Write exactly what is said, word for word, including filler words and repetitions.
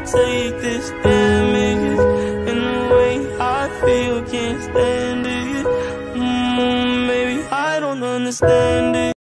can't take this damage, and the way I feel can't stand it. Mm, maybe I don't understand it.